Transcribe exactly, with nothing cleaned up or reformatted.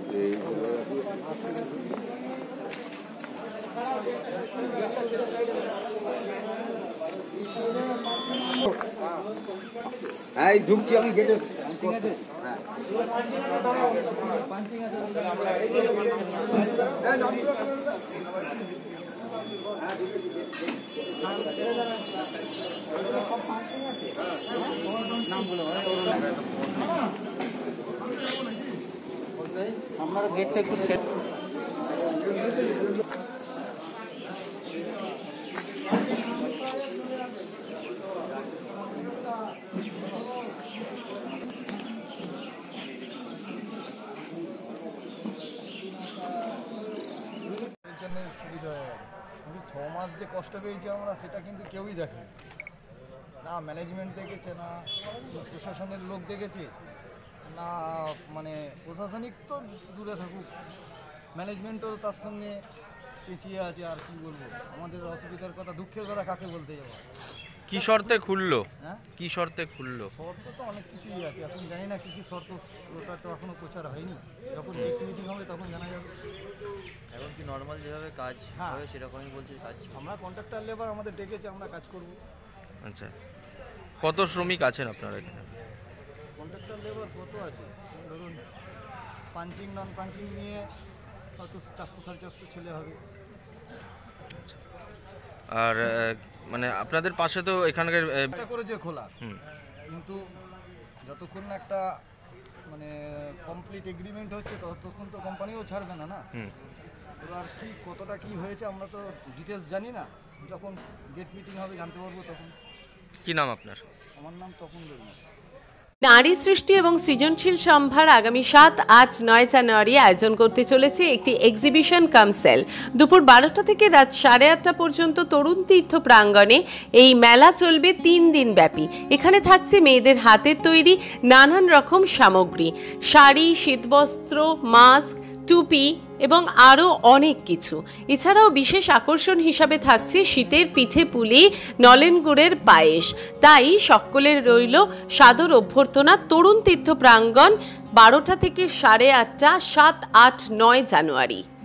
হ্যাঁ ঢুকছি আমি গেটে ঠিক আছে আমার গেটটা একটু সেট সুবিধা হয় কিন্তু ছ মাস যে কষ্ট পেয়েছি আমরা সেটা কিন্তু কেউই দেখে না, ম্যানেজমেন্ট দেখেছে না, প্রশাসনের লোক দেখেছে না, মানে প্রশাসনিক তো দূরে থাকুক, ম্যানেজমেন্টও তার সঙ্গে পিছিয়ে আছে। আর কি বলবো, আমাদের অসুবিধার কথা, দুঃখের কথা কাকে বলতে যাবো। কি শর্তে খুললো? হ্যাঁ, কি শর্তে খুললো? শর্ত তো অনেক কিছুই আছে, এখন জানি না কী কী শর্ত, ওটা তো এখনও প্রচার হয়নি। যখন গেট মিটিং হবে তখন জানা যাবে। এখন কি নর্মাল যেভাবে কাজ হবে সেরকমই বলছে কাজ। আমরা কন্ট্রাক্টর লেবার, আমাদের ডেকেছে, আমরা কাজ করব। আচ্ছা, কত শ্রমিক আছেন আপনারা এখানে? কন্ট্রাক্টর লেবার কত আছে ধরুন, পাঞ্চিং নন পাঞ্চিং নিয়ে হয়তো চারশো সাড়ে চারশো ছেলে হবে। আর মানে আপনাদের পাশে তো এখানকার এটা করেছে খোলা, কিন্তু যতক্ষণ না একটা মানে কমপ্লিট এগ্রিমেন্ট হচ্ছে ততক্ষণ তো কোম্পানিও ছাড়বে না না। এবার ঠিক কতটা কি হয়েছে আমরা তো ডিটেলস জানি না, যখন গেট মিটিং হবে জানতে পারবো তখন। কি নাম আপনার? আমার নাম তপন দেবী। নারী সৃষ্টি এবং সৃজনশীল সম্ভার আগামী সাত আট নয় জানুয়ারি আয়োজন করতে চলেছে একটি এক্সিবিশন কাম সেল। দুপুর বারোটা থেকে রাত সাড়ে আটটা পর্যন্ত তরুণ তীর্থ প্রাঙ্গণে এই মেলা চলবে তিন দিন ব্যাপী। এখানে থাকছে মেয়েদের হাতের তৈরি নানান রকম সামগ্রী, শাড়ি, শীতবস্ত্র, মাস্ক, টুপি এবং আরও অনেক কিছু। এছাড়াও বিশেষ আকর্ষণ হিসাবে থাকছে শীতের পিঠে পুলি, নলেন গুড়ের পায়েস। তাই সকলের রইল সাদর অভ্যর্থনা তরুণ তীর্থ প্রাঙ্গণ, বারোটা থেকে সাড়ে আটটা, সাত আট নয় জানুয়ারি।